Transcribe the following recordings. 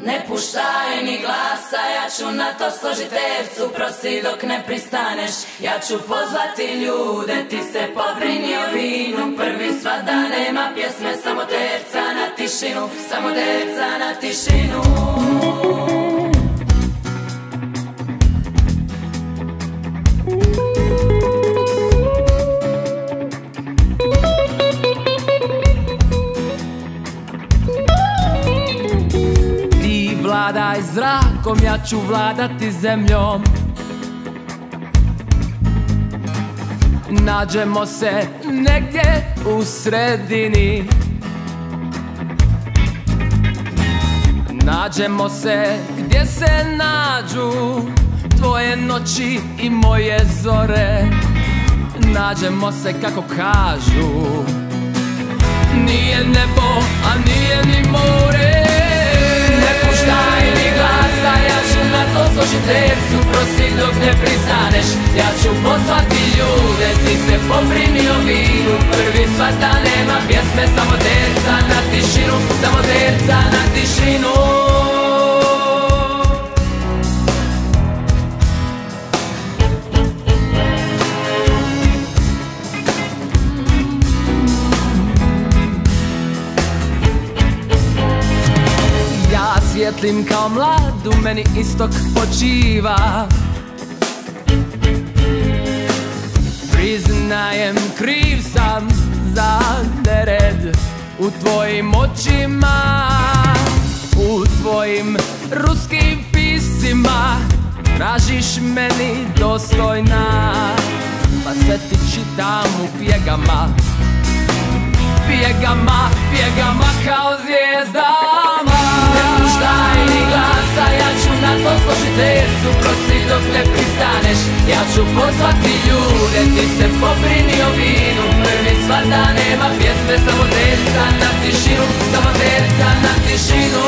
Ne puštaj ni glasa, ja ću na to složit tercu, prosi dok ne pristaneš. Ja ću pozvati ljude, ti se pobrini o vinu. Prvi sva da nema pjesme, samo terca na tišinu, samo terca na tišinu. Vladaj zrakom, ja ću vladati zemljom. Nađemo se negdje u sredini. Nađemo se gdje se nađu tvoje noći i moje zore. Nađemo se kako kažu, nije nebo, a nije ni more. Puštaj ni glasa, ja ću na to složit tercu, prosi dok ne pristaneš. Ja ću pozvati ljude, ti se pobrini o vinu. Prvi sva da nema pjesme, samo terca na tišinu, samo terca na tišinu. Svjetlim kao mlad, u meni istok počiva. Priznajem, kriv sam za nered u tvojim očima, u tvojim ruskim pisima. Tražiš meni dostojna, pa sve ti čitam u pjegama. Pjegama, pjegama kao zvijezdama. Ne puštaj ni glasa, ja ću na to složit tercu, prosi dok ne pristaneš. Ja ću pozvati ljude, ti se pobrini o vinu. Prvi sva da nema pjesme, samo terca na tišinu, samo terca na tišinu.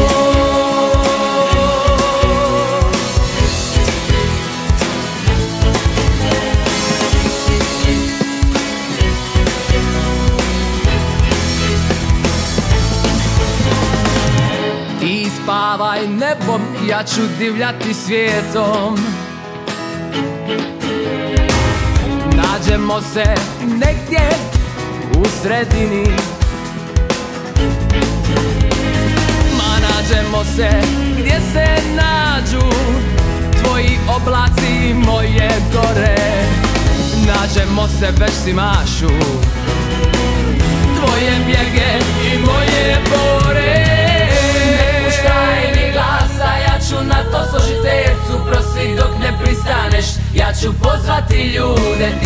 Spavaj nebom, ja ću divljati svijetom. Nađemo se negdje u sredini. Ma nađemo se gdje se nađu tvoji oblaci i moje gore. Nađemo se već si mašu tvoje bjege i moje bore. Puštaj ni glasa, ja ću na to složit tercu, prosi dok ne pristaneš. Ja ću pozvati ljude,